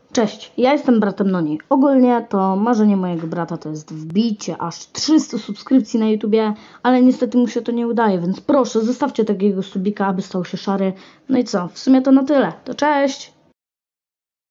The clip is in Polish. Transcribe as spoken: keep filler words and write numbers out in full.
Cześć, ja jestem bratem Noni. Ogólnie to marzenie mojego brata to jest wbicie aż trzysta subskrypcji na YouTubie, ale niestety mu się to nie udaje, więc proszę zostawcie takiego subika, aby stał się szary. No i co, w sumie to na tyle. To cześć!